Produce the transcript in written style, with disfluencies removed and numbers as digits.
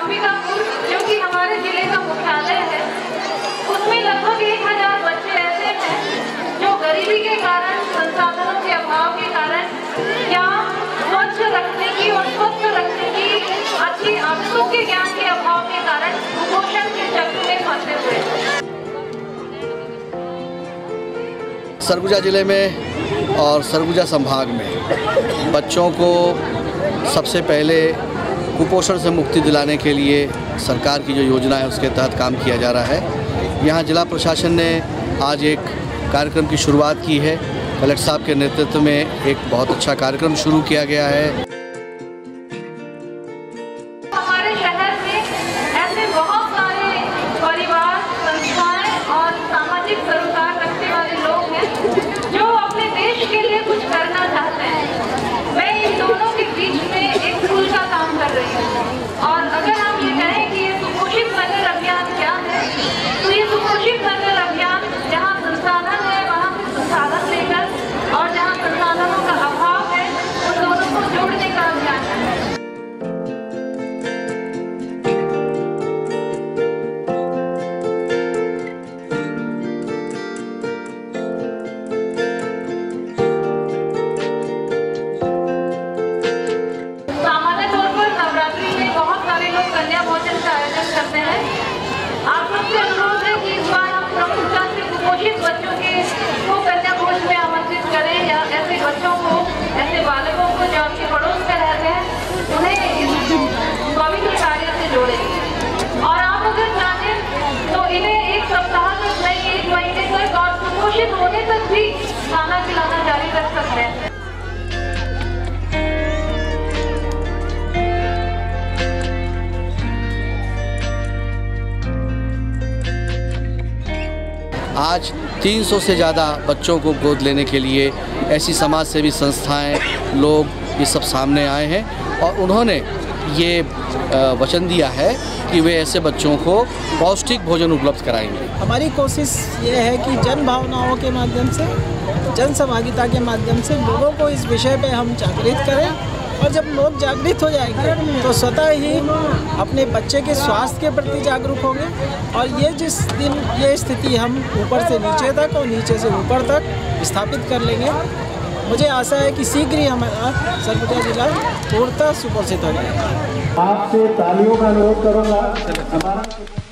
अंबिकापुर, जो कि हमारे जिले का मुख्यालय है, उसमें लगभग 1000 बच्चे ऐसे हैं जो गरीबी के कारण, संसाधनों के अभाव के कारण या स्वच्छ रखने की और स्वस्थ रखने की अच्छी आदतों के ज्ञान के अभाव के कारण कुपोषण के चक्र में फंसे हुए हैं। सरगुजा जिले में और सरगुजा संभाग में बच्चों को सबसे पहले कुपोषण से मुक्ति दिलाने के लिए सरकार की जो योजना है उसके तहत काम किया जा रहा है। यहाँ जिला प्रशासन ने आज एक कार्यक्रम की शुरुआत की है। कलेक्टर साहब के नेतृत्व में एक बहुत अच्छा कार्यक्रम शुरू किया गया है। हमारे शहर में ऐसे बहुत सारे परिवार, संस्थाएं और सामाजिक सरोकार रखने वाले लोग हैं जो अपने देश के लिए कुछ करना चाहते हैं। मैं इन दोनों के बीच में एक पुल का काम कर रही हूँ। और अगर हम ये कहें कि ये सुपोषित नगर अभियान क्या है, तो ये सुपोषित नगर अभियान जहाँ संसाधन है वहाँ से संसाधन लेकर और जहाँ संसाधनों का अभाव है उन दोनों को जोड़ने का अभियान है। सामान्य तौर पर नवरात्रि में बहुत सारे लोग कन्या भोजन का आयोजन करते हैं। आप सबसे अनुरोध है कि इस बार हम प्रमुखता से कुपोषित बच्चों को कन्या भोज में आमंत्रित करें या ऐसे बच्चों को, ऐसे बालकों को जो आपके पड़ोस में रहते हैं, उन्हें इस पवित्र कार्य से जोड़ें। और आप अगर चाहें तो इन्हें एक सप्ताह तक, नहीं 1 महीने तक और कुपोषित होने तक भी खाना खिलाना जारी रख सकते हैं। आज 300 से ज़्यादा बच्चों को गोद लेने के लिए ऐसी समाज सेवी संस्थाएं, लोग ये सब सामने आए हैं और उन्होंने ये वचन दिया है कि वे ऐसे बच्चों को पौष्टिक भोजन उपलब्ध कराएंगे। हमारी कोशिश ये है कि जन भावनाओं के माध्यम से, जन सहभागिता के माध्यम से लोगों को इस विषय पे हम जागृत करें। और जब लोग जागृत हो जाएंगे तो स्वतः ही अपने बच्चे के स्वास्थ्य के प्रति जागरूक होंगे। और ये जिस दिन ये स्थिति हम ऊपर से नीचे तक और नीचे से ऊपर तक स्थापित कर लेंगे, मुझे आशा है कि शीघ्र ही हमारा सरगुजा जिला पूर्णतः सुपोषित हो जाएगा। आपसे तालियों का अनुरोध करूँगा। हमारा